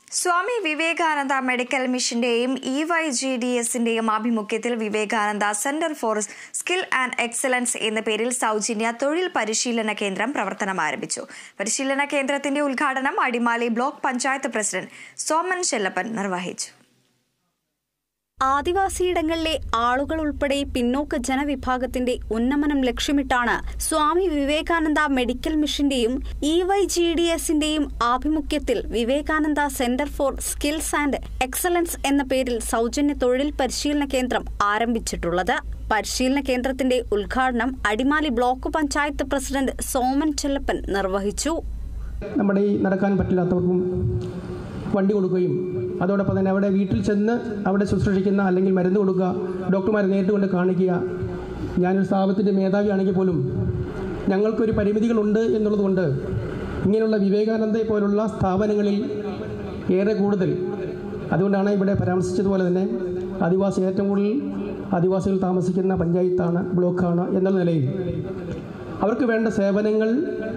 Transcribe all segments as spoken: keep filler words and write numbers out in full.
സ്വാമി Vivekananda medical മിഷന്റെയും E Y G D എസിന്റെയും ആഭിമുഖ്യത്തിൽ Vivekananda centre for skill and excellence എന്ന പേരിൽ സൗജന്യ തൊഴിൽ പരിശീലന കേന്ദ്രം പ്രവർത്തനം ആരംഭിച്ചു. പരിശീലന കേന്ദ്രത്തിന്റെ ഉദ്ഘാടനം അടിമാലി ബ്ലോക്ക് പഞ്ചായത്ത് പ്രസിഡന്റ് സോമൻ ചെല്ലപ്പൻ നിർവഹിച്ചു. ആദിവാസിയിടങ്ങളിലെ ആളുകൾ ഉൾപ്പെടെ പിന്നോക്ക ജനവിഭാഗത്തിന്റെ ഉന്നമനം ലക്ഷ്യമിട്ടാണ് സ്വാമി വിവേകാനന്ദ മെഡിക്കൽ മിഷന്റെയും ഇ വൈ ജി ഡി എസിന്റെയും ആഭിമുഖ്യത്തിൽ Vivekananda centre for skills and excellence എന്ന പേരിൽ സൗജന്യ തൊഴിൽ പരിശീലന കേന്ദ്രം ആരംഭിച്ചിട്ടുള്ളത്. പരിശീലന കേന്ദ്രത്തിന്റെ ഉദ്ഘാടനം അടിമാലി ബ്ലോക്ക് പഞ്ചായത്ത് പ്രസിഡന്റ് സോമൻ ചെല്ലപ്പൻ നിർവഹിച്ചു. നമ്മുടെ ഈ നടക്കാൻ പറ്റില്ലാത്തവർക്കും വണ്ടി കൊടുക്കുകയും അതോടൊപ്പം തന്നെ അവിടെ വീട്ടിൽ ചെന്ന് അവിടെ ശുശ്രൂഷിക്കുന്ന അല്ലെങ്കിൽ മരുന്ന് കൊടുക്കുക, ഡോക്ടർമാരെ നേരിട്ട് കൊണ്ട് കാണിക്കുക. ഞാനൊരു സ്ഥാപനത്തിൻ്റെ മേധാവിയാണെങ്കിൽ പോലും ഞങ്ങൾക്കൊരു പരിമിതികളുണ്ട് എന്നുള്ളതുകൊണ്ട് ഇങ്ങനെയുള്ള വിവേകാനന്ദയെ പോലുള്ള സ്ഥാപനങ്ങളിൽ ഏറെ കൂടുതൽ, അതുകൊണ്ടാണ് ഇവിടെ പരാമർശിച്ചതുപോലെ തന്നെ ആദിവാസി ഏറ്റവും കൂടുതൽ ആദിവാസികൾ താമസിക്കുന്ന പഞ്ചായത്താണ്, ബ്ലോക്കാണ് എന്നുള്ള നിലയിൽ അവർക്ക് വേണ്ട സേവനങ്ങൾ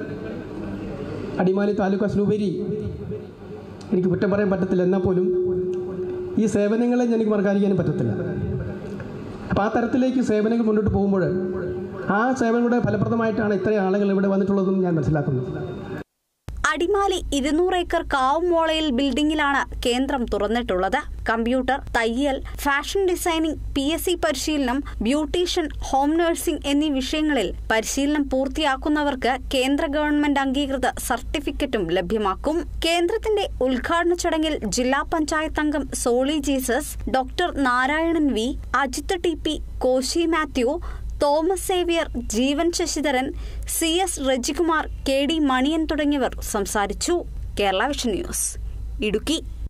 അടിമാലി താലൂക്ക് അതിലുപരി എനിക്ക് കുറ്റം പറയാൻ പറ്റത്തില്ല. എന്നാൽ പോലും ഈ സേവനങ്ങളെ എനിക്ക് മറക്കാതിരിക്കാനും പറ്റത്തില്ല. അപ്പോൾ ആ തരത്തിലേക്ക് സേവനങ്ങൾ മുന്നോട്ട് പോകുമ്പോൾ ആ സേവനങ്ങളുടെ ഫലപ്രദമായിട്ടാണ് ഇത്രയും ആളുകൾ ഇവിടെ വന്നിട്ടുള്ളതെന്നും ഞാൻ മനസ്സിലാക്കുന്നു. അടിമാലി ഇരുന്നൂറ് ഏക്കർ കാവുമോളയിൽ ബിൽഡിംഗിലാണ് കേന്ദ്രം തുറന്നിട്ടുള്ളത്. കമ്പ്യൂട്ടർ, തയ്യൽ, fashion designing, P S C പരിശീലനം, ബ്യൂട്ടീഷ്യൻ, ഹോം നഴ്സിംഗ് എന്നീ വിഷയങ്ങളിൽ പരിശീലനം പൂർത്തിയാക്കുന്നവർക്ക് കേന്ദ്ര ഗവൺമെന്റ് അംഗീകൃത സർട്ടിഫിക്കറ്റും ലഭ്യമാക്കും. കേന്ദ്രത്തിന്റെ ഉദ്ഘാടന ചടങ്ങിൽ ജില്ലാ പഞ്ചായത്ത് അംഗം Soly Jesus, doctor Narayanan V, Ajith T P, Koshy Mathew, Thomas Xavier, Jeevan Sasidharan, C S Rajikumar, K D Maniyan തുടങ്ങിയവർ സംസാരിച്ചു. Kerala vision news, Idukki.